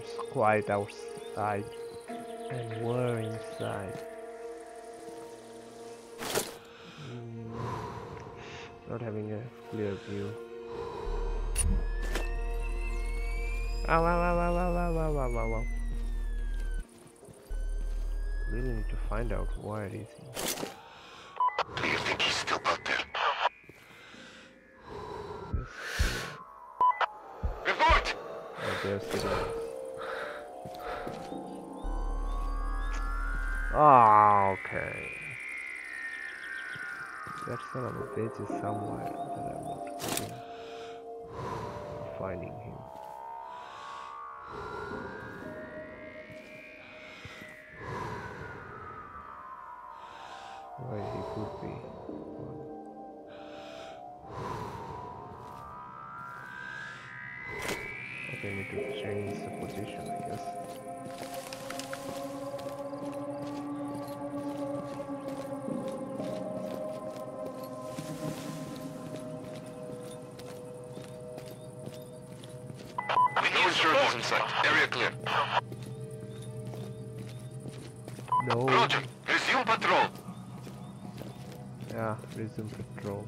It's quiet outside, and we're inside. Not having a clear view. Ow, ow, ow, ow, ow, ow, ow, ow, ow, ow. Really need to find out where it is. Do you think he's still out there? Report! Oh, they're sitting. Oh, okay. That son of a bitch is somewhere that I'm not getting. Finding him. Where he could be. Okay, I need to change the position, I guess. No insurgents in sight. Area clear. No. Roger. Resume patrol. Yeah, resume patrol.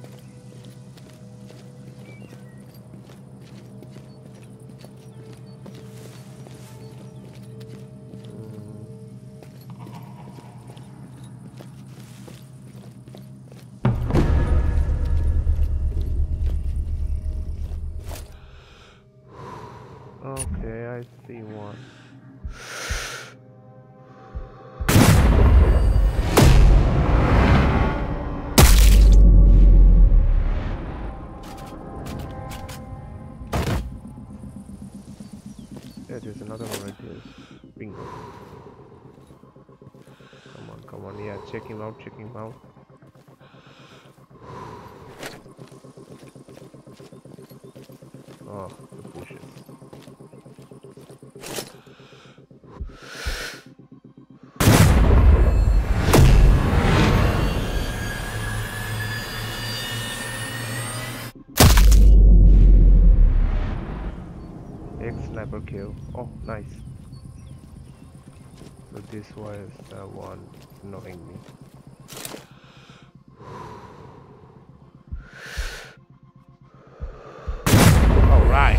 Okay, I see one. Yeah, there's another one right here. Bingo. Come on, yeah, check him out, check him out. Oh, the bushes. Sniper kill. Oh, nice. So this was the one knowing me. All right.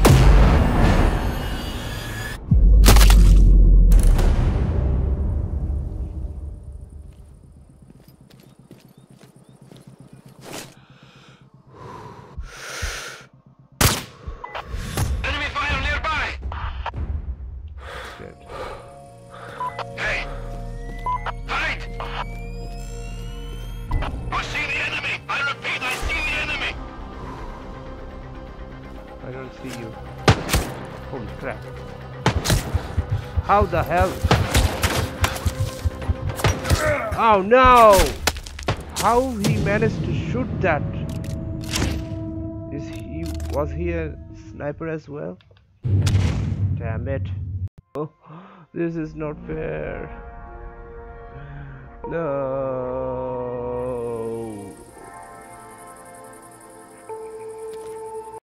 I don't see you. Holy crap. How the hell? Oh no! How he managed to shoot that? Was he a sniper as well? Damn it. Oh, this is not fair. No.